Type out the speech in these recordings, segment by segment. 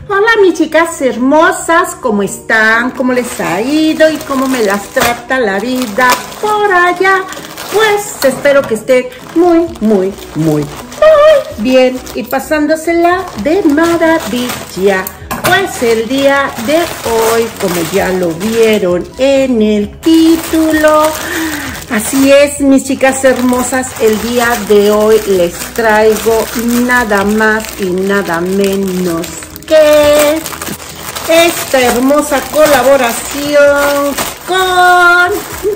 Hola mis chicas hermosas, ¿cómo están? ¿Cómo les ha ido? ¿Y cómo me las trata la vida por allá? Pues espero que estén muy bien y pasándosela de maravilla. Pues el día de hoy, como ya lo vieron en el título, así es, mis chicas hermosas, el día de hoy les traigo nada más y nada menos que esta hermosa colaboración con...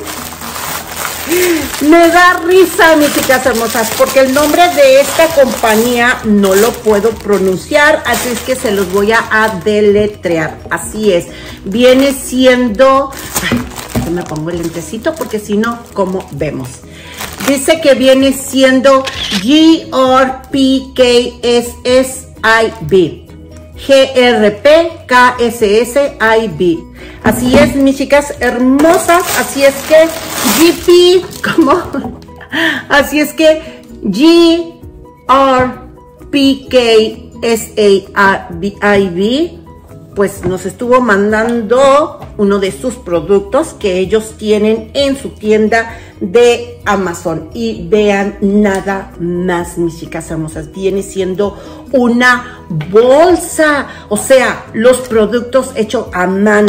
Me da risa, mis chicas hermosas, porque el nombre de esta compañía no lo puedo pronunciar, así es que se los voy a deletrear. Así es, viene siendo... Ay, me pongo el lentecito porque si no, ¿cómo vemos? Dice que viene siendo GRPKSSIB. GRPKSSIB. Así es, mis chicas hermosas. Así es que GP, ¿cómo? Así es que GRPKSSIB pues nos estuvo mandando uno de sus productos que ellos tienen en su tienda de Amazon. Y vean nada más, mis chicas hermosas, viene siendo una bolsa, o sea, los productos hechos a mano.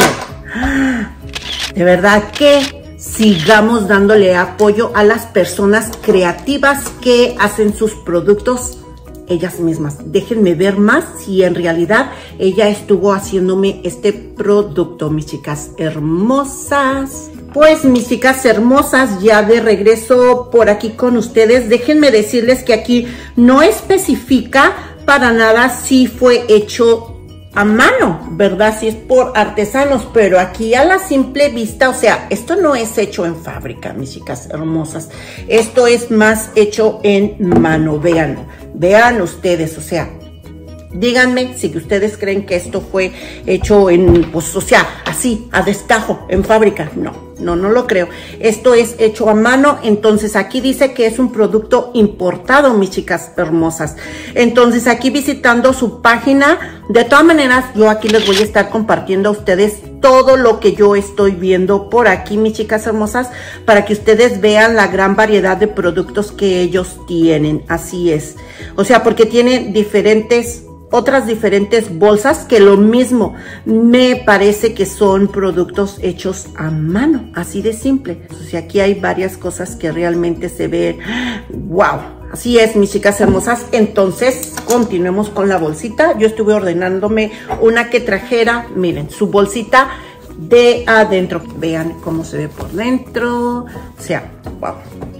De verdad que sigamos dándole apoyo a las personas creativas que hacen sus productos ellas mismas. Déjenme ver más si en realidad ella estuvo haciéndome este producto, mis chicas hermosas. Pues mis chicas hermosas, ya de regreso por aquí con ustedes, déjenme decirles que aquí no especifica para nada si fue hecho a mano, ¿verdad? Si es por artesanos, pero aquí a la simple vista, o sea, esto no es hecho en fábrica, mis chicas hermosas. Esto es más hecho en mano, véanlo. Vean ustedes, o sea, díganme si ustedes creen que esto fue hecho en, pues, o sea, así, a destajo, en fábrica. No lo creo. Esto es hecho a mano, entonces aquí dice que es un producto importado, mis chicas hermosas. Entonces aquí visitando su página, de todas maneras, yo aquí les voy a estar compartiendo a ustedes todo lo que yo estoy viendo por aquí, mis chicas hermosas, para que ustedes vean la gran variedad de productos que ellos tienen. Así es. O sea, porque tiene otras diferentes bolsas que lo mismo, me parece que son productos hechos a mano, así de simple. O sea, aquí hay varias cosas que realmente se ven, wow. Así es, mis chicas hermosas. Entonces, continuemos con la bolsita. Yo estuve ordenándome una que trajera, miren, su bolsita de adentro. Vean cómo se ve por dentro. O sea, wow.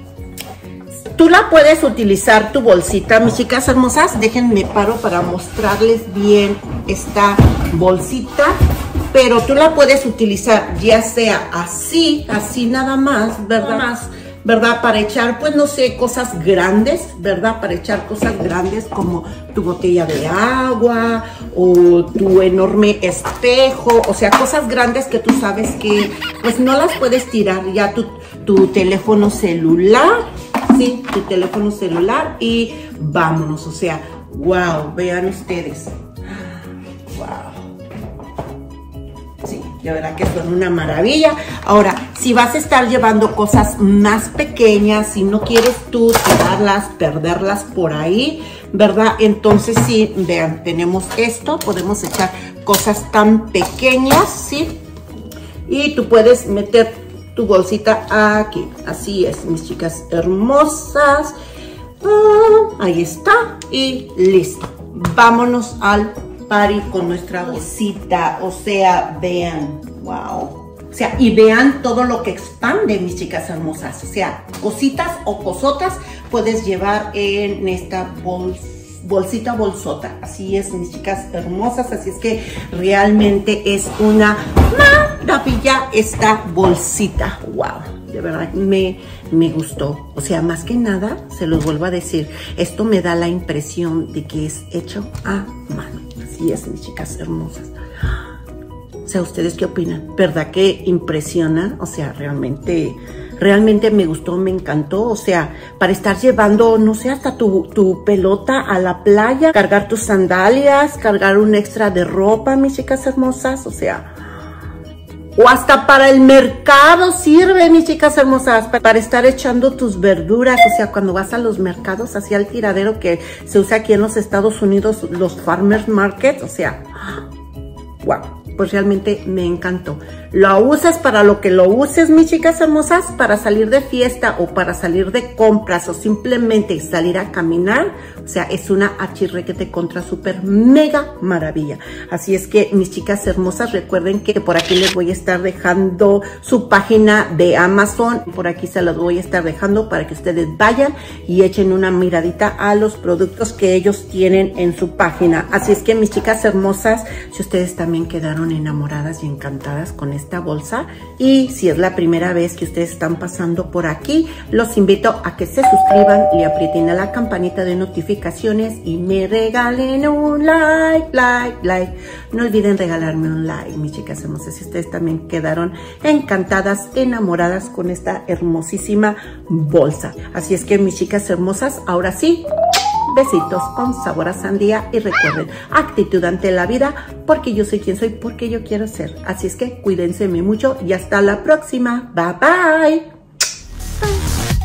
Tú la puedes utilizar, tu bolsita, mis chicas hermosas. Déjenme paro para mostrarles bien esta bolsita. Pero tú la puedes utilizar ya sea así nada más, ¿verdad? ¿Verdad? Para echar, pues no sé, cosas grandes, ¿verdad? Para echar cosas grandes como tu botella de agua o tu enorme espejo. O sea, cosas grandes que tú sabes que pues no las puedes tirar. Ya tu teléfono celular, sí, tu teléfono celular y vámonos. O sea, wow, vean ustedes. Wow. Sí, de verdad que son una maravilla. Ahora, si vas a estar llevando cosas más pequeñas, si no quieres tú tirarlas, perderlas por ahí, ¿verdad? Entonces sí, vean, tenemos esto, podemos echar cosas tan pequeñas, ¿sí? Y tú puedes meter tu bolsita aquí. Así es, mis chicas hermosas. Ahí está y listo. Vámonos al party con nuestra bolsita. O sea, vean, wow. O sea, y vean todo lo que expande, mis chicas hermosas. O sea, cositas o cosotas puedes llevar en esta bolsita, bolsota. Así es, mis chicas hermosas. Así es que realmente es una maravilla esta bolsita. Wow, de verdad me gustó. O sea, más que nada, se los vuelvo a decir, esto me da la impresión de que es hecho a mano. Así es, mis chicas hermosas. O sea, ¿ustedes qué opinan? ¿Verdad que impresiona? O sea, realmente realmente me gustó, me encantó, o sea, para estar llevando, no sé, hasta tu pelota a la playa, cargar tus sandalias, cargar un extra de ropa, mis chicas hermosas, o sea, o hasta para el mercado sirve, mis chicas hermosas, para estar echando tus verduras, o sea, cuando vas a los mercados, hacia el tiradero que se usa aquí en los Estados Unidos, los farmers markets, o sea, wow, pues realmente me encantó. Lo usas para lo que lo uses, mis chicas hermosas, para salir de fiesta o para salir de compras o simplemente salir a caminar. O sea, es una achirrequete contra súper mega maravilla. Así es que, mis chicas hermosas, recuerden que por aquí les voy a estar dejando su página de Amazon. Por aquí se las voy a estar dejando para que ustedes vayan y echen una miradita a los productos que ellos tienen en su página. Así es que, mis chicas hermosas, si ustedes también quedaron enamoradas y encantadas con esta bolsa, y si es la primera vez que ustedes están pasando por aquí, los invito a que se suscriban, le aprieten a la campanita de notificaciones y me regalen un like. No olviden regalarme un like, mis chicas hermosas, si ustedes también quedaron encantadas, enamoradas con esta hermosísima bolsa. Así es que, mis chicas hermosas, ahora sí, besitos con sabor a sandía y recuerden, actitud ante la vida, porque yo soy quien soy, porque yo quiero ser. Así es que cuídense mucho y hasta la próxima. Bye bye.